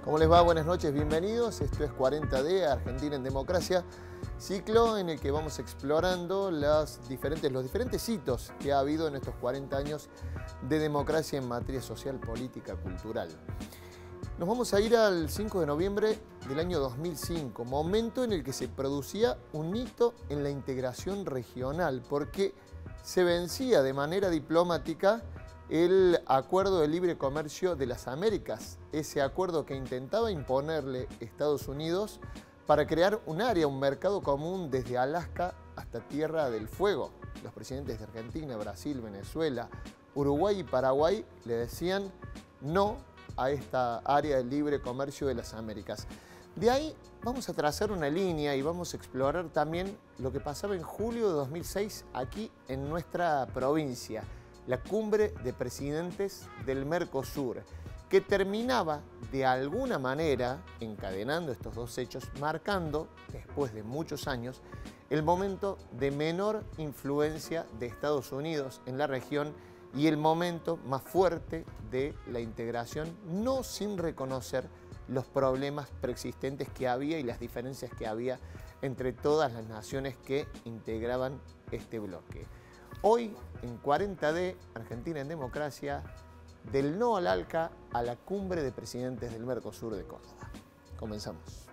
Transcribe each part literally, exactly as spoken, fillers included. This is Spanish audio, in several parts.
¿Cómo les va? Buenas noches, bienvenidos. Esto es cuarenta D, Argentina en Democracia, ciclo en el que vamos explorando las diferentes, los diferentes hitos que ha habido en estos cuarenta años de democracia en materia social, política, cultural. Nos vamos a ir al cinco de noviembre del año dos mil cinco, momento en el que se producía un hito en la integración regional, porque se vencía de manera diplomática el Acuerdo de Libre Comercio de las Américas, ese acuerdo que intentaba imponerle Estados Unidos para crear un área, un mercado común desde Alaska hasta Tierra del Fuego. Los presidentes de Argentina, Brasil, Venezuela, Uruguay y Paraguay le decían no a esta área de libre comercio de las Américas. De ahí vamos a trazar una línea y vamos a explorar también lo que pasaba en julio de dos mil seis aquí en nuestra provincia, la cumbre de presidentes del Mercosur, que terminaba de alguna manera encadenando estos dos hechos, marcando, después de muchos años, el momento de menor influencia de Estados Unidos en la región y el momento más fuerte de la integración, no sin reconocer los problemas preexistentes que había y las diferencias que había entre todas las naciones que integraban este bloque. Hoy, en cuarenta D, Argentina en Democracia, del no al ALCA a la cumbre de presidentes del Mercosur de Córdoba. Comenzamos.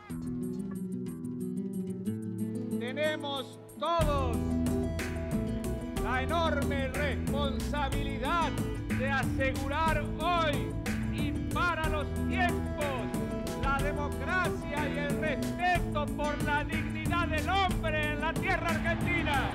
Tenemos todos la enorme responsabilidad de asegurar hoy y para los tiempos la democracia y el respeto por la dignidad del hombre en la tierra argentina.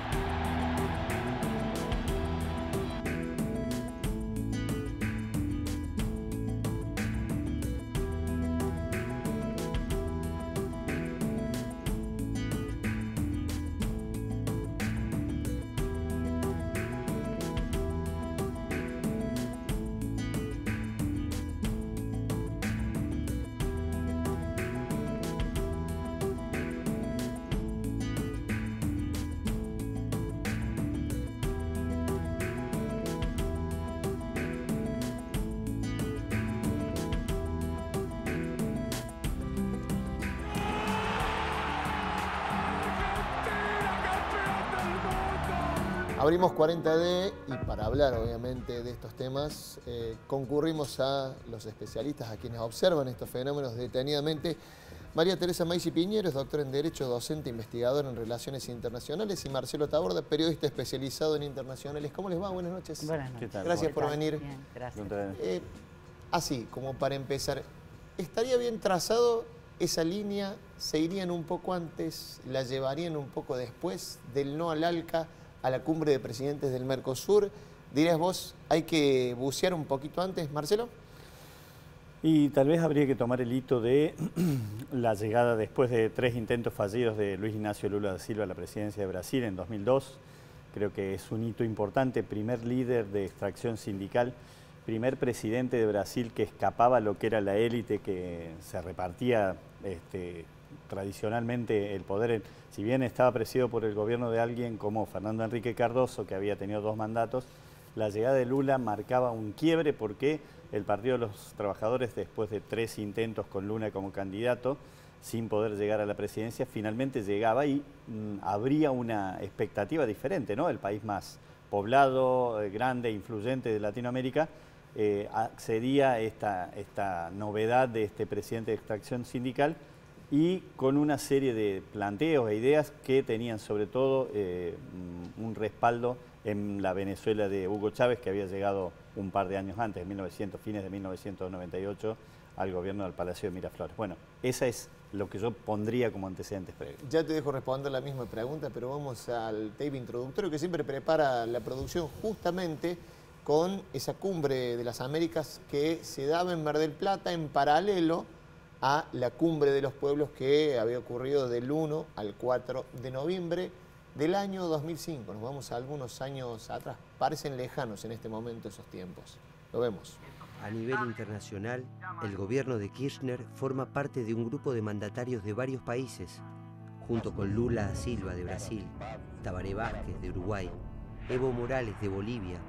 Abrimos cuarenta D y para hablar obviamente de estos temas eh, concurrimos a los especialistas, a quienes observan estos fenómenos detenidamente. María Teresa Maizi Piñero es doctora en Derecho, docente, investigadora en Relaciones Internacionales, y Marcelo Taborda, periodista especializado en internacionales. ¿Cómo les va? Buenas noches. Buenas noches. ¿Qué tal? Gracias por venir. Bien, gracias. Eh, así, como para empezar, ¿estaría bien trazado esa línea? ¿Se irían un poco antes? ¿La llevarían un poco después del no al ALCA a la cumbre de presidentes del Mercosur? ¿Dirías vos, hay que bucear un poquito antes, Marcelo? Y tal vez habría que tomar el hito de la llegada después de tres intentos fallidos de Luis Ignacio Lula da Silva a la presidencia de Brasil en dos mil dos. Creo que es un hito importante, primer líder de extracción sindical, primer presidente de Brasil que escapaba a lo que era la élite que se repartía este, tradicionalmente el poder. Si bien estaba presidido por el gobierno de alguien como Fernando Henrique Cardoso, que había tenido dos mandatos, la llegada de Lula marcaba un quiebre porque el Partido de los Trabajadores, después de tres intentos con Lula como candidato, sin poder llegar a la presidencia, finalmente llegaba y mmm, habría una expectativa diferente, ¿no? El país más poblado, eh, grande, influyente de Latinoamérica, eh, accedía a esta, esta novedad de este presidente de extracción sindical, y con una serie de planteos e ideas que tenían sobre todo eh, un respaldo en la Venezuela de Hugo Chávez, que había llegado un par de años antes, en mil novecientos, fines de mil novecientos noventa y ocho, al gobierno del Palacio de Miraflores. Bueno, esa es lo que yo pondría como antecedentes previos. Ya te dejo responder la misma pregunta, pero vamos al tape introductorio que siempre prepara la producción justamente con esa cumbre de las Américas que se daba en Mar del Plata en paralelo a la cumbre de los pueblos que había ocurrido del uno al cuatro de noviembre del año dos mil cinco. Nos vamos a algunos años atrás. Parecen lejanos en este momento esos tiempos. Lo vemos. A nivel internacional, el gobierno de Kirchner forma parte de un grupo de mandatarios de varios países, junto con Lula da Silva de Brasil, Tabaré Vázquez de Uruguay, Evo Morales de Bolivia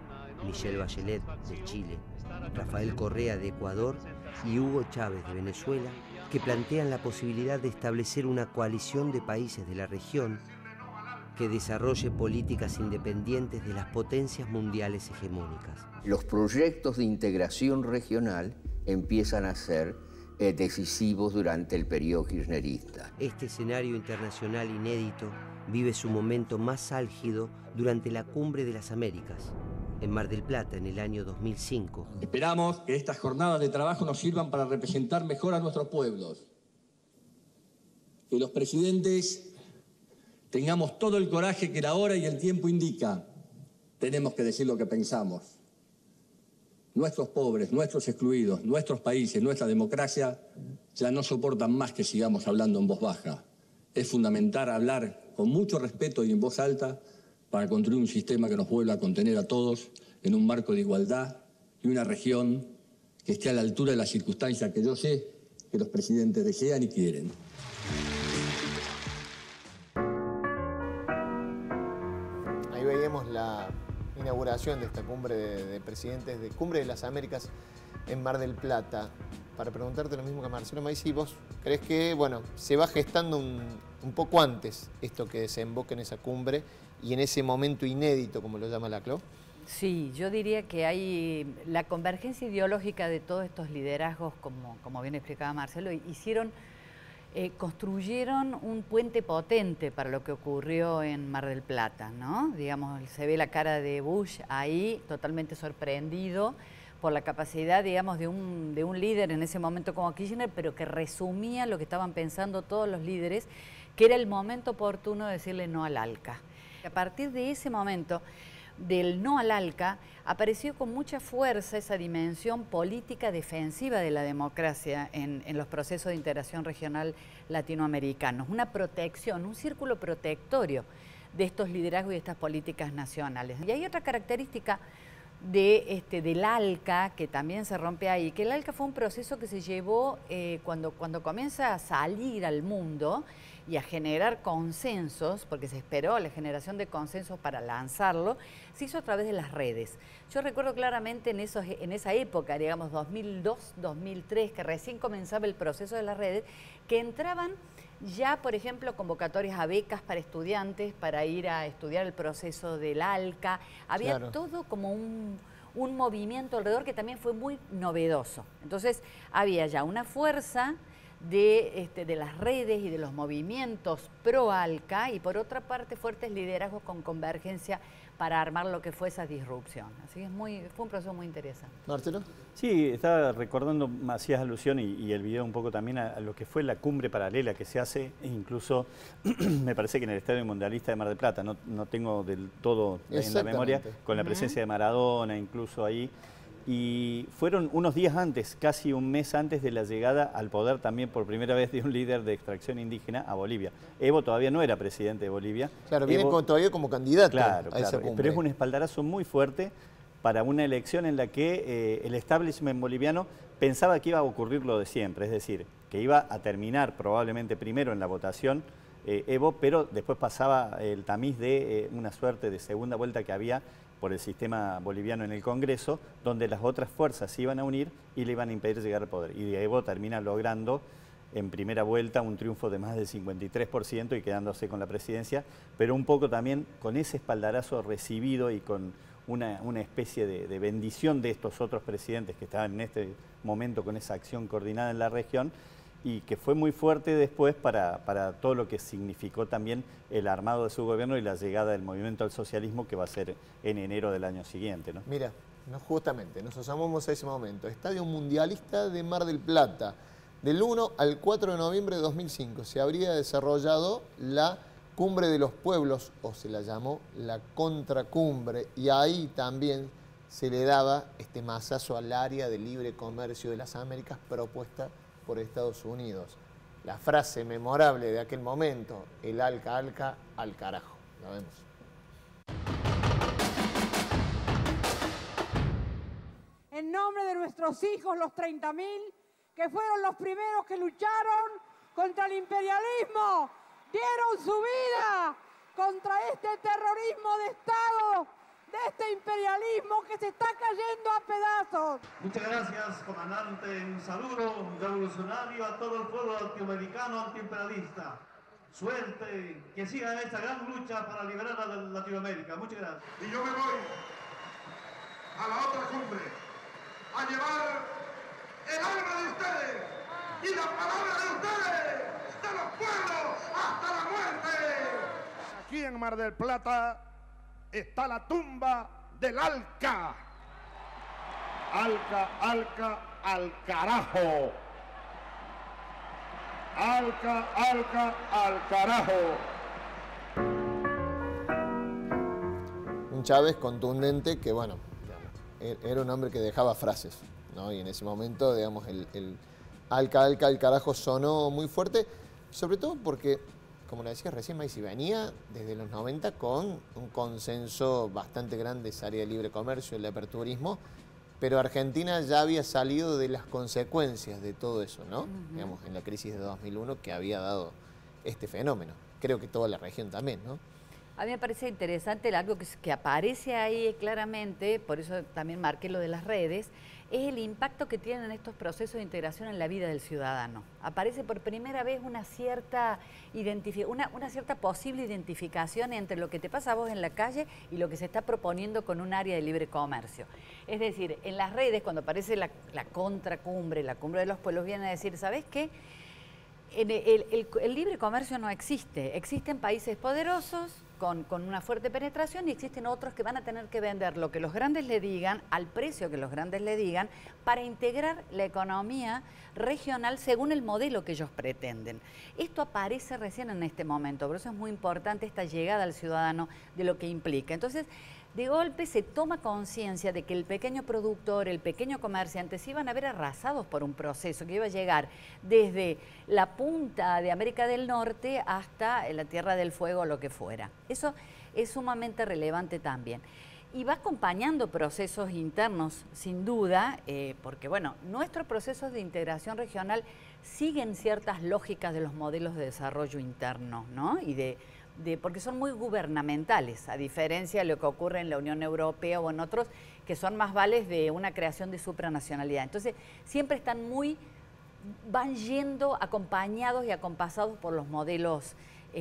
Michelle Bachelet de Chile, Rafael Correa de Ecuador y Hugo Chávez de Venezuela, que plantean la posibilidad de establecer una coalición de países de la región que desarrolle políticas independientes de las potencias mundiales hegemónicas. Los proyectos de integración regional empiezan a ser eh, decisivos durante el periodo kirchnerista. Este escenario internacional inédito vive su momento más álgido durante la Cumbre de las Américas, en Mar del Plata, en el año dos mil cinco. Esperamos que estas jornadas de trabajo nos sirvan para representar mejor a nuestros pueblos. Que los presidentes tengamos todo el coraje que la hora y el tiempo indica. Tenemos que decir lo que pensamos. Nuestros pobres, nuestros excluidos, nuestros países, nuestra democracia ya no soportan más que sigamos hablando en voz baja. Es fundamental hablar con mucho respeto y en voz alta para construir un sistema que nos vuelva a contener a todos en un marco de igualdad y una región que esté a la altura de las circunstancias que yo sé que los presidentes desean y quieren. Ahí veíamos la inauguración de esta cumbre de, de presidentes, de Cumbre de las Américas en Mar del Plata. Para preguntarte lo mismo que Marcelo Maisi, ¿vos crees que, bueno, se va gestando un, un poco antes esto que desemboque en esa cumbre y en ese momento inédito, como lo llama la C L O? Sí, yo diría que hay la convergencia ideológica de todos estos liderazgos, como, como bien explicaba Marcelo, hicieron, eh, construyeron un puente potente para lo que ocurrió en Mar del Plata, ¿no? Digamos, se ve la cara de Bush ahí, totalmente sorprendido por la capacidad, digamos, de un, de un líder en ese momento como Kirchner, pero que resumía lo que estaban pensando todos los líderes, que era el momento oportuno de decirle no al ALCA. A partir de ese momento, del no al ALCA, apareció con mucha fuerza esa dimensión política defensiva de la democracia en, en los procesos de integración regional latinoamericanos, una protección, un círculo protectorio de estos liderazgos y de estas políticas nacionales. Y hay otra característica de, este, del ALCA que también se rompe ahí, que el ALCA fue un proceso que se llevó eh, cuando, cuando comienza a salir al mundo y a generar consensos, porque se esperó la generación de consensos para lanzarlo, se hizo a través de las redes. Yo recuerdo claramente en, esos, en esa época, digamos dos mil dos, dos mil tres, que recién comenzaba el proceso de las redes, que entraban ya, por ejemplo, convocatorias a becas para estudiantes, para ir a estudiar el proceso del ALCA. Había claro. todo como un, un movimiento alrededor que también fue muy novedoso. Entonces, había ya una fuerza de, este, de las redes y de los movimientos pro-ALCA y por otra parte fuertes liderazgos con convergencia para armar lo que fue esa disrupción. Así que es muy, fue un proceso muy interesante. ¿Marcelo? Sí, estaba recordando, hacías alusión y, y el video un poco también a, a lo que fue la cumbre paralela que se hace, incluso me parece que en el Estadio Mundialista de Mar del Plata, no, no tengo del todo en la memoria, con la presencia de Maradona incluso ahí. Y fueron unos días antes, casi un mes antes de la llegada al poder también por primera vez de un líder de extracción indígena a Bolivia. Evo todavía no era presidente de Bolivia. Claro, viene Evo, todavía como candidato claro, a claro, esa cumbre. Pero es un espaldarazo muy fuerte para una elección en la que eh, el establishment boliviano pensaba que iba a ocurrir lo de siempre, es decir, que iba a terminar probablemente primero en la votación eh, Evo, pero después pasaba el tamiz de eh, una suerte de segunda vuelta que había por el sistema boliviano en el Congreso, donde las otras fuerzas se iban a unir y le iban a impedir llegar al poder. Y Evo termina logrando en primera vuelta un triunfo de más del cincuenta y tres por ciento y quedándose con la presidencia, pero un poco también con ese espaldarazo recibido y con una, una especie de, de bendición de estos otros presidentes que estaban en este momento con esa acción coordinada en la región, y que fue muy fuerte después para, para todo lo que significó también el armado de su gobierno y la llegada del movimiento al socialismo que va a ser en enero del año siguiente, ¿no? Mira, no, justamente, nos asomamos a ese momento. Estadio Mundialista de Mar del Plata. Del uno al cuatro de noviembre de dos mil cinco se habría desarrollado la Cumbre de los Pueblos, o se la llamó la Contracumbre, y ahí también se le daba este mazazo al área de libre comercio de las Américas propuesta por Estados Unidos. La frase memorable de aquel momento, el ALCA, ALCA, al carajo. La vemos. En nombre de nuestros hijos, los treinta mil, que fueron los primeros que lucharon contra el imperialismo, dieron su vida contra este terrorismo de Estado de este imperialismo que se está cayendo a pedazos. Muchas gracias, comandante. Un saludo revolucionario a todo el pueblo latinoamericano antiimperialista. Suerte, que sigan esta gran lucha para liberar a Latinoamérica. Muchas gracias. Y yo me voy a la otra cumbre a llevar el alma de ustedes y la palabra de ustedes, de los pueblos, hasta la muerte. Aquí en Mar del Plata está la tumba del Alca. Alca, Alca, al carajo. Alca, Alca, al carajo. Un Chávez contundente que, bueno, era un hombre que dejaba frases, ¿no? Y en ese momento, digamos, el, el Alca, Alca, al carajo sonó muy fuerte, sobre todo porque, como le decía recién, Maisy, venía desde los noventa con un consenso bastante grande, esa área de libre comercio, el aperturismo, pero Argentina ya había salido de las consecuencias de todo eso, ¿no? Uh-huh. Digamos, en la crisis de dos mil uno que había dado este fenómeno. Creo que toda la región también, ¿no? A mí me parece interesante algo que, que aparece ahí claramente, por eso también marqué lo de las redes, es el impacto que tienen estos procesos de integración en la vida del ciudadano. Aparece por primera vez una cierta, una, una cierta posible identificación entre lo que te pasa a vos en la calle y lo que se está proponiendo con un área de libre comercio. Es decir, en las redes, cuando aparece la, la contracumbre, la cumbre de los pueblos, viene a decir, ¿sabés qué? El, el, el, el libre comercio no existe. Existen países poderosos con, con una fuerte penetración y existen otros que van a tener que vender lo que los grandes le digan, al precio que los grandes le digan, para integrar la economía regional según el modelo que ellos pretenden. Esto aparece recién en este momento, por eso es muy importante esta llegada al ciudadano de lo que implica. Entonces, de golpe se toma conciencia de que el pequeño productor, el pequeño comerciante se iban a ver arrasados por un proceso que iba a llegar desde la punta de América del Norte hasta la Tierra del Fuego o lo que fuera. Eso es sumamente relevante también. Y va acompañando procesos internos, sin duda, eh, porque bueno, nuestros procesos de integración regional siguen ciertas lógicas de los modelos de desarrollo interno, ¿no? Y de De, porque son muy gubernamentales, a diferencia de lo que ocurre en la Unión Europea o en otros, que son más vales de una creación de supranacionalidad. Entonces, siempre están muy, van yendo acompañados y acompasados por los modelos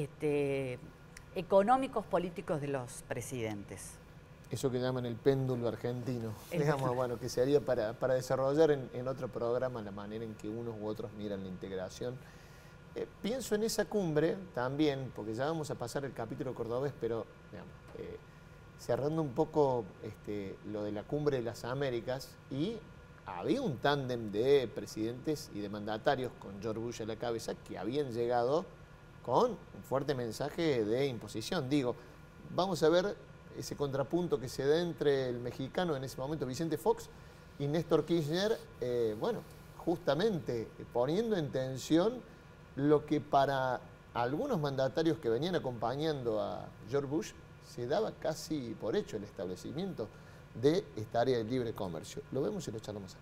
este, económicos, políticos de los presidentes. Eso que llaman el péndulo argentino, el digamos, bueno, que se haría para, para desarrollar en, en otro programa la manera en que unos u otros miran la integración. Eh, pienso en esa cumbre también, porque ya vamos a pasar el capítulo cordobés, pero digamos, eh, cerrando un poco este, lo de la cumbre de las Américas, y había un tándem de presidentes y de mandatarios con George Bush a la cabeza que habían llegado con un fuerte mensaje de imposición. Digo, vamos a ver ese contrapunto que se da entre el mexicano en ese momento, Vicente Fox, y Néstor Kirchner, eh, bueno, justamente poniendo en tensión lo que para algunos mandatarios que venían acompañando a George Bush se daba casi por hecho, el establecimiento de esta área de libre comercio. Lo vemos y lo charlamos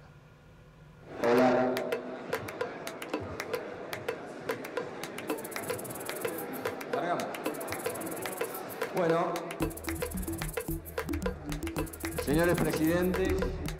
acá. Hola. Largamos. Bueno, señores presidentes,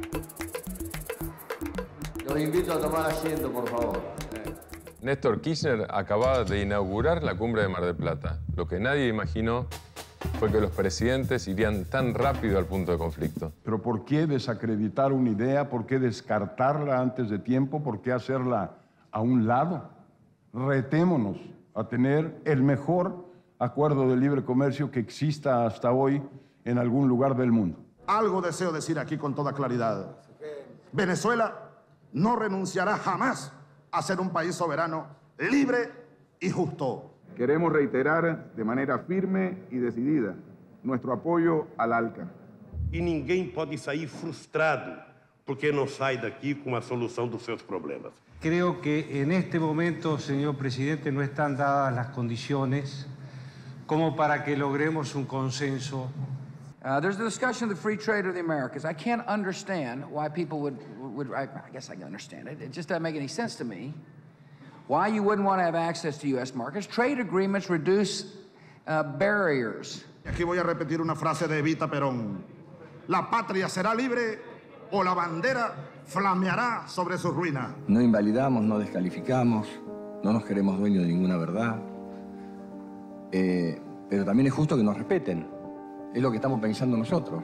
los invito a tomar asiento, por favor. Néstor Kirchner acababa de inaugurar la cumbre de Mar del Plata. Lo que nadie imaginó fue que los presidentes irían tan rápido al punto de conflicto. Pero ¿por qué desacreditar una idea? ¿Por qué descartarla antes de tiempo? ¿Por qué hacerla a un lado? Retémonos a tener el mejor acuerdo de libre comercio que exista hasta hoy en algún lugar del mundo. Algo deseo decir aquí con toda claridad. Venezuela no renunciará jamás a ser un país soberano, libre y justo. Queremos reiterar de manera firme y decidida nuestro apoyo al ALCA. E ninguém pode sair frustrado porque não sai daqui com a solução dos seus problemas. Creo que en este momento, señor presidente, no están dadas las condiciones como para que logremos un consenso. Uh, there's the discussion of the free trade of the Americas. I can't understand why people would, would I, I guess I can understand it. It just doesn't make any sense to me. Why you wouldn't want to have access to U S markets. Trade agreements reduce uh, barriers. Aquí voy a repetir una frase de Evita Perón. la patria será libre o la bandera flameará sobre su ruina. No invalidamos, no descalificamos, no nos queremos dueños de ninguna verdad, eh, pero también es justo que nos respeten. Es lo que estamos pensando nosotros.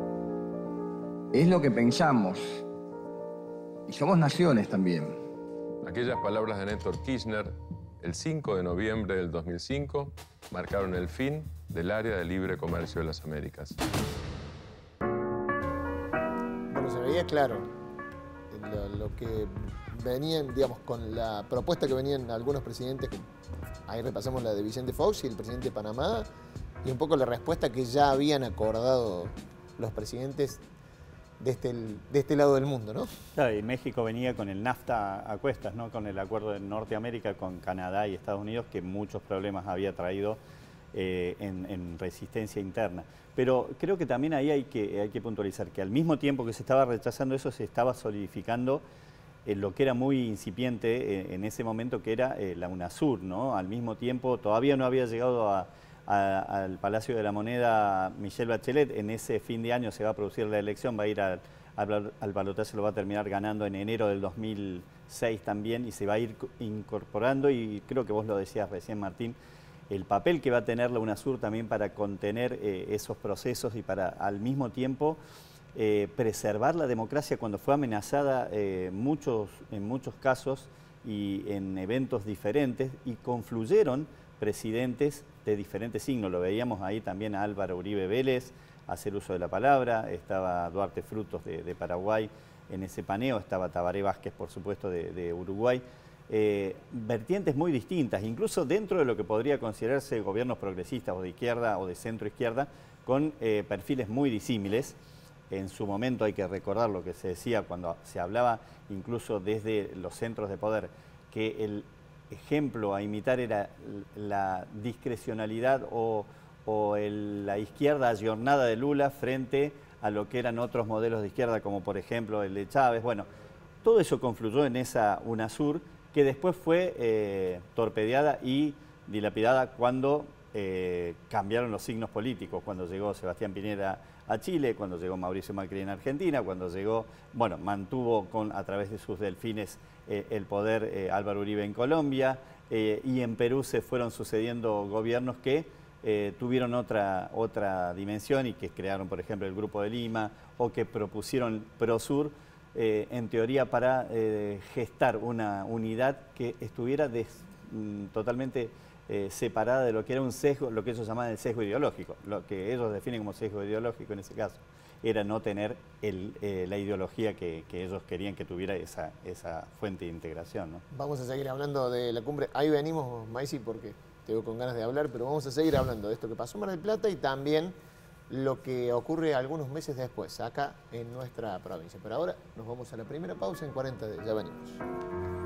Es lo que pensamos. Y somos naciones también. Aquellas palabras de Néstor Kirchner, el cinco de noviembre del dos mil cinco, marcaron el fin del área de libre comercio de las Américas. Bueno, se veía claro lo, lo que venían, digamos, con la propuesta que venían algunos presidentes, que ahí repasamos la de Vicente Fox y el presidente de Panamá, y un poco la respuesta que ya habían acordado los presidentes de este, de este lado del mundo, ¿no? Claro, y México venía con el NAFTA a cuestas, ¿no? Con el acuerdo de Norteamérica con Canadá y Estados Unidos, que muchos problemas había traído eh, en, en resistencia interna. Pero creo que también ahí hay que, hay que puntualizar que al mismo tiempo que se estaba rechazando eso, se estaba solidificando eh, lo que era muy incipiente eh, en ese momento, que era eh, la UNASUR, ¿no? Al mismo tiempo, todavía no había llegado a... A, al Palacio de la Moneda Michelle Bachelet. En ese fin de año se va a producir la elección, va a ir al, al, al balotaje, lo va a terminar ganando en enero del dos mil seis también, y se va a ir incorporando, y creo que vos lo decías recién, Martín, el papel que va a tener la UNASUR también para contener eh, esos procesos y para al mismo tiempo eh, preservar la democracia cuando fue amenazada eh, muchos, en muchos casos y en eventos diferentes, y confluyeron presidentes de diferentes signos. Lo veíamos ahí también a Álvaro Uribe Vélez hacer uso de la palabra, estaba Duarte Frutos de, de Paraguay en ese paneo, estaba Tabaré Vázquez, por supuesto, de, de Uruguay. Eh, vertientes muy distintas, incluso dentro de lo que podría considerarse gobiernos progresistas o de izquierda o de centro izquierda, con eh, perfiles muy disímiles. En su momento hay que recordar lo que se decía cuando se hablaba incluso desde los centros de poder, que el ejemplo a imitar era la discrecionalidad o, o el, la izquierda ayornada de Lula frente a lo que eran otros modelos de izquierda, como por ejemplo el de Chávez. Bueno, todo eso confluyó en esa UNASUR, que después fue eh, torpedeada y dilapidada cuando eh, cambiaron los signos políticos, cuando llegó Sebastián Piñera a Chile, cuando llegó Mauricio Macri en Argentina, cuando llegó, bueno, mantuvo con, a través de sus delfines eh, el poder eh, Álvaro Uribe en Colombia, eh, y en Perú se fueron sucediendo gobiernos que eh, tuvieron otra, otra dimensión y que crearon, por ejemplo, el Grupo de Lima, o que propusieron Prosur, eh, en teoría para eh, gestar una unidad que estuviera des, mm, totalmente Eh, separada de lo que era un sesgo, lo que ellos llamaban el sesgo ideológico. Lo que ellos definen como sesgo ideológico en ese caso era no tener el, eh, la ideología que, que ellos querían que tuviera esa, esa fuente de integración, ¿no? Vamos a seguir hablando de la cumbre. Ahí venimos, Maisi, porque te veo con ganas de hablar, pero vamos a seguir hablando de esto que pasó en Mar del Plata y también lo que ocurre algunos meses después, acá en nuestra provincia. Pero ahora nos vamos a la primera pausa en cuarenta días. Ya venimos.